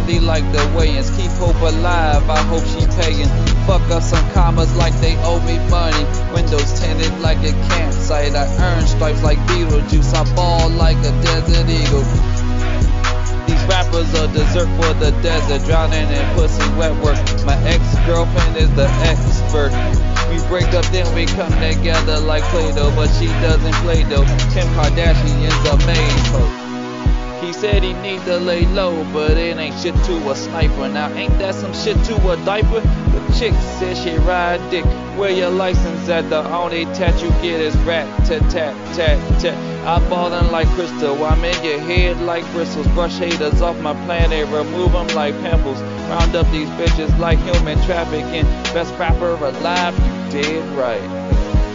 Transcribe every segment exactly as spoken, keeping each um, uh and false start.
family like the Wayans. Keep hope alive, I hope she paying. Fuck up some commas like they owe me money. Windows tinted like a campsite. I earn stripes like Beetlejuice. I ball like a desert eagle. These rappers are dessert for the desert, drowning in pussy wet work. My ex-girlfriend is the expert. We break up, then we come together like Play-Doh, but she doesn't play though. Kim Kardashian's a maid hoe. He said he need to lay low, but it ain't shit to a sniper. Now ain't that some shit to a diaper? The chick said she ride dick. Where your license at? The only tat you get is rat tat tat tat tat. I'm ballin' like Crystal, I'm in your head like bristles. Brush haters off my planet, remove them like pimples. Round up these bitches like human trafficking. Best rapper alive, you dead right.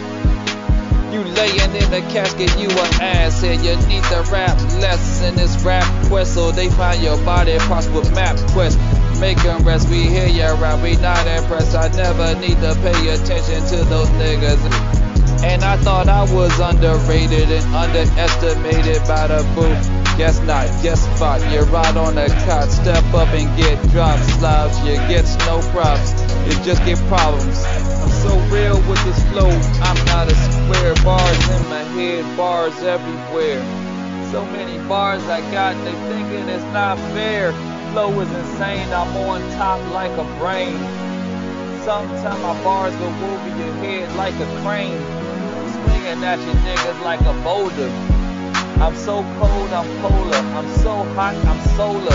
You layin' in the casket, you an asshole. You need to rap less in this rap quest, so they find your body parts with map quest. Make them rest, we hear ya rap, we not impressed. I never need to pay attention to those niggas. And I thought I was underrated and underestimated by the booth. Guess not, guess spot, you're right on the cot. Step up and get dropped, slouch, you get no props. You just get problems. I'm so real with this flow, I'm not a square. Bars in my head, bars everywhere. So many bars I got, they thinking it's not fair. Flow is insane, I'm on top like a brain. Sometimes my bars go over your head like a crane. Swinging at you niggas like a boulder. I'm so cold, I'm polar. I'm so hot, I'm solar.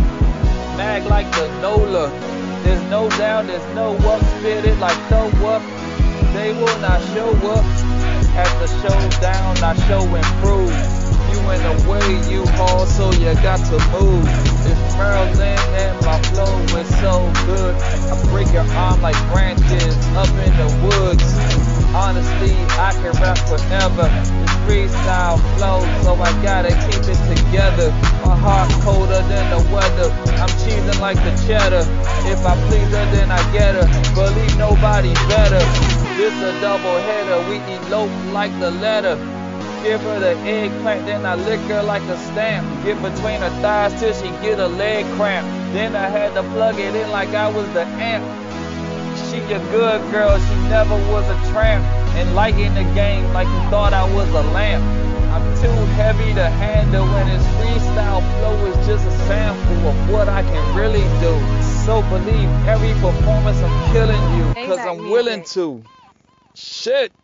Mag like the Nola. There's no down, there's no up. Spit it like throw up. They will not show up. At the showdown, I show improve. You in the way, you haul, so you got to move. It's Maryland and my flow is so good. I break your arm like branches up in the woods. Honestly, I can rap forever. It's freestyle flow, so I gotta keep it together. My heart colder than the weather. I'm cheesing like the cheddar. If I please her, then I get her. Believe nobody better. This a double header. We elope like the letter. Give her the eggplant, then I lick her like a stamp. Get between her thighs till she get a leg cramp. Then I had to plug it in like I was the amp. She a good girl, she never was a tramp. Enlighten the game like you thought I was a lamp. I'm too heavy to handle when it's freestyle flow is just a sample of what I can really do. So believe every performance I'm killing you, cause I'm willing to. Shit.